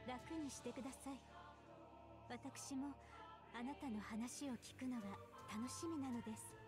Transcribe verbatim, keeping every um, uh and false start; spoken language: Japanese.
楽にしてください。私もあなたの話を聞くのが楽しみなのです。